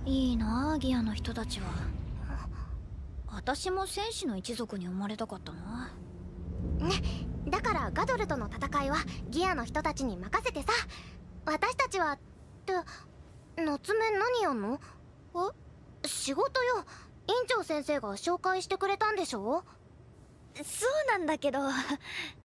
いいなあ、ギアの人たちは。私も戦士の一族に生まれたかったな。 ね、だからガドルとの戦いはギアの人たちに任せてさ。私たちはって夏目何やんの？仕事よ。院長先生が紹介してくれたんでしょ？ そうなんだけど